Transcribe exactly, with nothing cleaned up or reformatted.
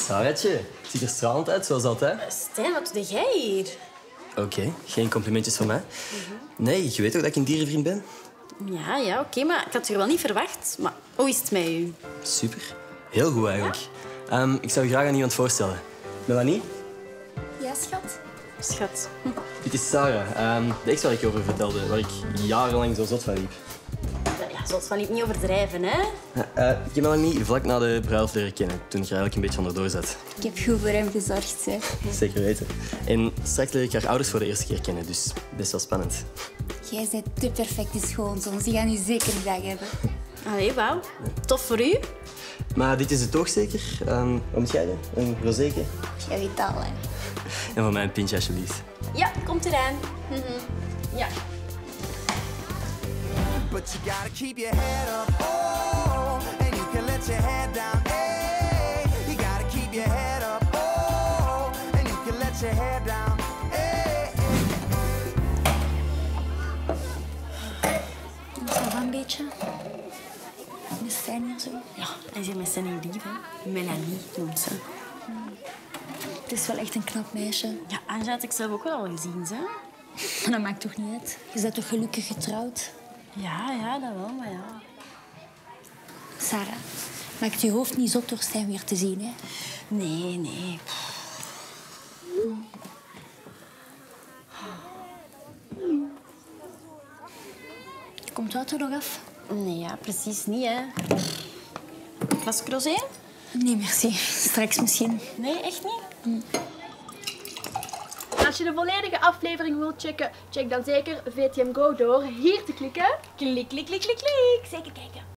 Saratje, het ziet er stralend uit, zoals altijd. Stijn, wat doe jij hier? Oké, okay, geen complimentjes van mij. Nee, je weet toch dat ik een dierenvriend ben? Ja, ja, oké, okay, maar ik had je wel niet verwacht. Maar hoe is het met u? Super. Heel goed, eigenlijk. Ja? Um, ik zou je graag aan iemand voorstellen. Melanie? Ja, schat? Schat. Hm. Dit is Sarah, um, de ex waar ik over vertelde, waar ik jarenlang zo zot van liep. Ja, zoals van liep niet overdrijven, hè? Uh, ik heb Melanie vlak na de bruiloft leren kennen, toen ik er eigenlijk een beetje onderdoor zat. Ik heb goed voor hem gezorgd, hè. Zeker weten. En straks leer ik haar ouders voor de eerste keer kennen, dus best wel spannend. Jij bent de perfecte schoonzoon. Ze gaan u zeker een dag hebben. Allee, wauw. Tof voor u. Maar dit is het toch zeker? Um, wat moet jij doen? Een rozeetje? Jij weet al, hè. En voor mij een pintje, alsjeblieft. Ja, komt eraan. Mm-hmm. Ja. But you gotta keep your head up, oh, and you can let your head down, hey. You gotta keep your head up, oh, and you can let your head down, hey. Is dat wel een beetje? Met Stijn en zo? Ja, hij is hier met zijn lief, hè. Melanie noemt ze. Hmm. Het is wel echt een knap meisje. Ja, Anja had ik zelf ook wel al gezien, hè. Maar dat maakt toch niet uit? Je bent toch gelukkig getrouwd? Ja, ja, dat wel, maar ja. Sarah, maakt je hoofd niet zot door Stijn weer te zien, hè? Nee, nee. Hmm. Komt het er nog af? Nee, ja, precies niet, hè. Was ik rosé? Nee, merci. Straks misschien. Nee, echt niet? Hmm. Als je de volledige aflevering wilt checken, check dan zeker V T M Go door hier te klikken. Klik, klik, klik, klik, klik. Zeker kijken.